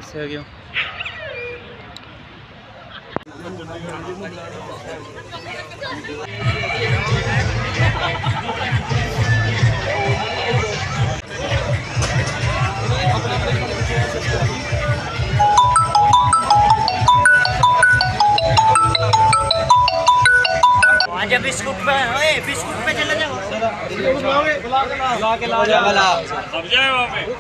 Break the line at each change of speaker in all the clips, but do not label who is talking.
ਦੱਸਿਆ ਗਿਆ।
बिस्कुट पे चले जाओ।
अब जाए वहाँ पे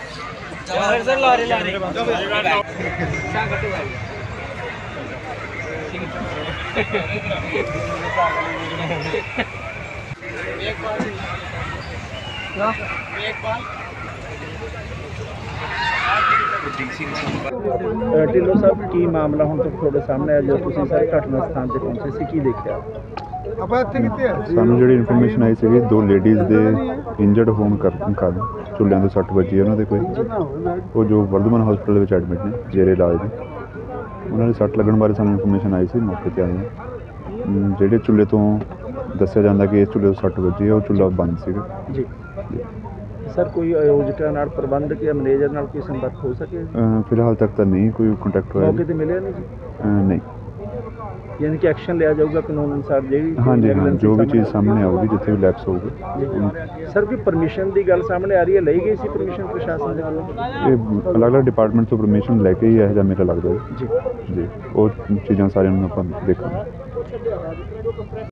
ਢਿੱਲੋਂ ਸਾਹਿਬ ਕੀ ਮਾਮਲਾ ਹੁਣ ਤੱਕ ਤੁਹਾਡੇ ਸਾਹਮਣੇ ਆ, ਜਦੋਂ ਤੁਸੀਂ ਸਾਰੇ ਘਟਨਾ ਸਥਾਨ ਤੇ ਪਹੁੰਚੇ ਸੀ, ਕੀ ਦੇਖਿਆ?
ਸਾਨੂੰ ਜਿਹੜੀ ਇਨਫੋਰਮੇਸ਼ਨ ਆਈ ਸੀਗੀ, 2 ਲੇਡੀਜ਼ ਦੇ ਇੰਜਰਡ ਹੋਣ ਕਾਰਨ ਚੁੱਲ੍ਹਿਆਂ ਦੇ 60 ਵੱਜੀ ਉਹਨਾਂ ਦੇ ਕੋਈ, ਉਹ ਜੋ ਵਰਧਮਾਨ ਹਸਪੀਟਲ ਵਿੱਚ ਐਡਮਿਟ ਨੇ ਜੇਰੇ ਇਲਾਜ ਨੇ। ਉਹਨਾਂ ਦੇ ਸੱਟ ਲੱਗਣ ਬਾਰੇ ਸਾਨੂੰ ਇਨਫੋਰਮੇਸ਼ਨ ਆਈ ਸੀ, ਮੌਕੇ 'ਤੇ ਆਏ ਹਾਂ। ਜਿਹੜੇ ਚੁੱਲ੍ਹੇ ਤੋਂ ਦੱਸਿਆ ਜਾਂਦਾ ਕਿ ਇਸ ਚੁੱਲ੍ਹੇ ਤੋਂ 60 ਵੱਜੀ ਹੈ, ਉਹ ਚੁੱਲ੍ਹਾ ਬੰਦ ਸੀਗਾ
ਜੀ। ਸਰ ਕੋਈ ਆਯੋਜਕਾਂ ਨਾਲ, ਪ੍ਰਬੰਧਕ ਜਾਂ ਮੈਨੇਜਰ ਨਾਲ ਕੋਈ ਸੰਪਰਕ ਹੋ ਸਕੇ?
ਫਿਲਹਾਲ ਤੱਕ ਤਾਂ ਨਹੀਂ ਕੋਈ ਕੰਟੈਕਟ ਹੋਇਆ।
ਮੌਕੇ 'ਤੇ ਮਿਲਿਆ ਨਹੀਂ ਜੀ?
ਨਹੀਂ।
ਯਾਨੀ ਕਿ ਐਕਸ਼ਨ ਲਿਆ ਜਾਊਗਾ ਕਾਨੂੰਨ ਅਨੁਸਾਰ ਜਿਹੜੀ?
ਹਾਂਜੀ ਹਾਂ, ਜੋ ਵੀ ਚੀਜ਼ ਸਾਹਮਣੇ ਆਊਗੀ, ਜਿੱਥੇ ਵੀ ਲੈਪਸ ਹੋਊਗਾ।
ਸਰ ਕੋਈ ਪਰਮਿਸ਼ਨ ਦੀ ਗੱਲ ਸਾਹਮਣੇ ਆ ਰਹੀ ਹੈ, ਲਈ ਗਈ ਸੀ ਪਰਮਿਸ਼ਨ ਪ੍ਰਸ਼ਾਸਨ ਦੇ ਵੱਲੋਂ?
ਇਹ ਅਲੱਗ-ਅਲੱਗ ਡਿਪਾਰਟਮੈਂਟ ਤੋਂ ਪਰਮਿਸ਼ਨ ਲੈ ਕੇ ਹੀ ਇਹੋ ਜਿਹਾ ਮੇਰਾ ਲੱਗਦਾ
ਜੀ।
ਜੀ, ਉਹ ਚੀਜ਼ਾਂ ਸਾਰੀਆਂ ਨੂੰ ਆਪਾਂ ਦੇਖਾਂਗੇ।